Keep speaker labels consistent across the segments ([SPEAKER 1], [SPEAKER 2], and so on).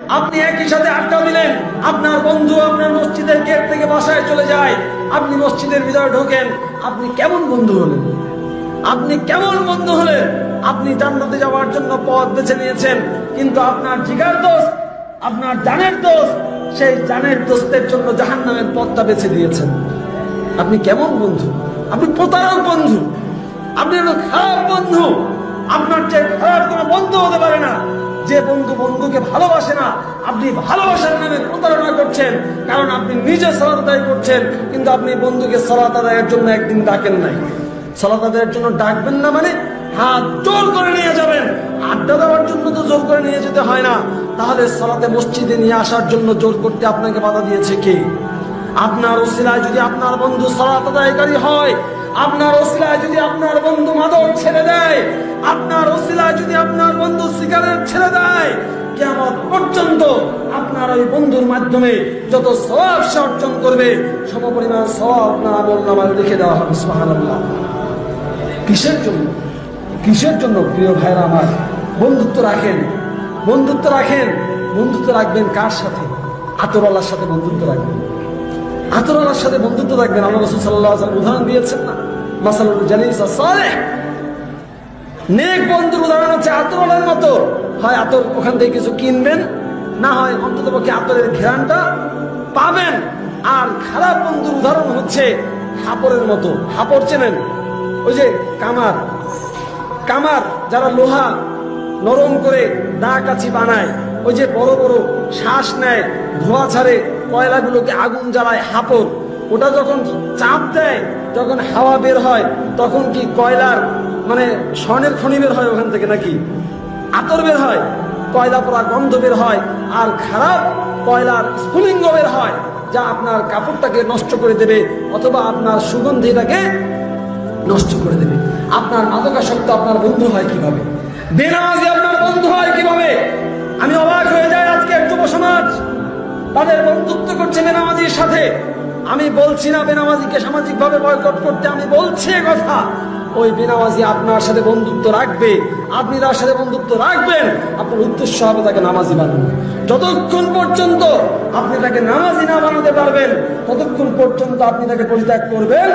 [SPEAKER 1] আপনি একই সাথে আড্ডা দিলেন, আপনার বন্ধু আপনার মসজিদের গেট থেকে বাসায় চলে যায়, আপনি মসজিদের ভিতরে ঢোকেন, আপনি কেমন বন্ধু হলেন? আপনি কেমন বন্ধু হলেন? আপনি জান্নাতে যাওয়ার জন্য পথ বেছে নিয়েছেন, কিন্তু আপনার জিগার দোস্ত, আপনার জানের দোস্ত, সেই জানের দোস্তের জন্য জাহান্নামের পথটা বেছে দিয়েছেন। আপনি কেমন বন্ধু? আপনি প্রতারক বন্ধু, আপনি হলো খারাপ বন্ধু। আপনার চেয়ে খারাপ কোনো বন্ধু হতে পারে না। যে বন্ধু বন্ধুকে ভালোবাসে না, আপনি ভালোবাসার নামে প্রতারণা করছেন, কারণ আপনি নিজে সালাত আদায় করছেন, কিন্তু আপনি বন্ধুকে সালাত আদায়ের জন্য একদিন ডাকেন নাই। সালাত আদায়ের জন্য ডাকবেন না মানে হাত জোর করে নিয়ে যাবেন। আড্ডা দেওয়ার জন্য তো জোর করে নিয়ে যেতে হয় না, তাহলে সালাতে মসজিদে নিয়ে আসার জন্য জোর করতে আপনাকে বাধা দিয়েছে কে? আপনার ওসিলায় যদি আপনার বন্ধু সালাত আদায়কারী হয়, আপনার ওসিলায় যদি আপনার বন্ধু মাদক ছেড়ে দেয়, আপনার ওসিলায় যদি আপনার বন্ধু সিগারেট ছেড়ে দেয়, কিয়ামত পর্যন্ত আপনার ওই বন্ধুর মাধ্যমে যত সওয়াব সে অর্জন করবে, সমপরিমাণ সওয়াব আপনার আমলনামায় লিখে দেওয়া হবে। সুবহানাল্লাহ। কিসের জন্য? কিসের জন্য প্রিয় ভাইরা আমার? বন্ধুত্ব রাখেন, বন্ধুত্ব রাখেন। বন্ধুত্ব রাখবেন কার সাথে? আতরওয়ালার সাথে বন্ধুত্ব রাখবেন। আতরওয়ালার সাথে বন্ধুত্ব রাখবেন। আল্লাহ রাসূল সাল্লাল্লাহু আলাইহি ওয়াসাল্লাম উদাহরণ দিয়েছেন না, মাসালুল জালিস সালেহ, নেক বন্ধুর উদাহরণ হচ্ছে আতরওয়ালার মতো। হয় আতর ওখান থেকে কিছু কিনবেন, না হয় অন্ততপক্ষে আতরের ঘ্রাণটা পাবেন। আর খারাপ বন্ধুর উদাহরণ হচ্ছে হাপড়ের মতো। হাপড় চেনেন? ওই যে কামার, কামার যারা লোহা নরম করে দা কাছি বানায়, ওই যে বড় বড় শ্বাস নেয়, ধোঁয়া ছাড়ে, কয়লাগুলোকে আগুন জ্বালায়, হাপড়। ওটা যখন চাপ দেয়, যখন হাওয়া বের হয়, তখন কি কয়লার মানে স্বর্ণের খনি বের হয় ওখান থেকে, নাকি আতর বের হয়? কয়লা পোড়া গন্ধ বের হয়। আর খারাপ কয়লার স্ফুলিঙ্গ বের হয়, যা আপনার কাপড়টাকে নষ্ট করে দেবে, অথবা আপনার সুগন্ধিটাকে নষ্ট করে দেবে। আপনার মাদকাসক্ত আপনার বন্ধু হয় কিভাবে? বেনামাজি আপনার বন্ধু হয় কিভাবে? আমি অবাক হয়ে যাই আজকের যুব সমাজ তাদের বন্ধুত্ব করছে বেনামাজির সাথে। আমি বলছি না বেনামাজিকে সামাজিকভাবে বয়কট করতে, আমি বলছি কথা, ওই বেনামাজি আপনার সাথে বন্ধুত্ব রাখবে, আপনি তার সাথে বন্ধুত্ব রাখবেন, আপনার উদ্দেশ্য হবে তাকে নামাজি বানানো। যতক্ষণ পর্যন্ত আপনি তাকে নামাজি না বানাতে পারবেন, ততক্ষণ পর্যন্ত আপনি তাকে পরিত্যাগ করবেন।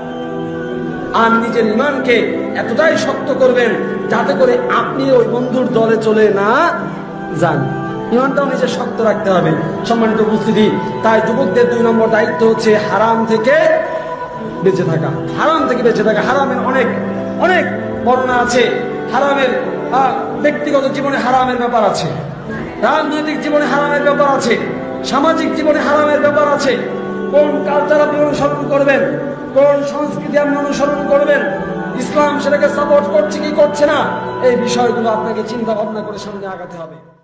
[SPEAKER 1] আর নিজের ইমানকে এতটাই শক্ত করবেন যাতে করে আপনি ওই বন্ধুর দলে চলে না যান। ইমানটাও নিজে শক্ত রাখতে হবে। সম্মানিত উপস্থিতি, তাই যুবকদের 2 নম্বর দায়িত্ব হচ্ছে হারাম থেকে বেঁচে থাকা। হারাম থেকে বেঁচে থাকা। হারামের অনেক অনেক বর্ণনা আছে। হারামের ব্যক্তিগত জীবনে হারামের ব্যাপার আছে, রাজনৈতিক জীবনে হারামের ব্যাপার আছে, সামাজিক জীবনে হারামের ব্যাপার আছে। কোন কালচার আপনি অনুসরণ করবেন, কোন সংস্কৃতি আপনি অনুসরণ করবেন, ইসলাম সেটাকে সাপোর্ট করছে কি করছে না, এই বিষয়গুলো আপনাকে চিন্তা ভাবনা করে সামনে আগাতে হবে।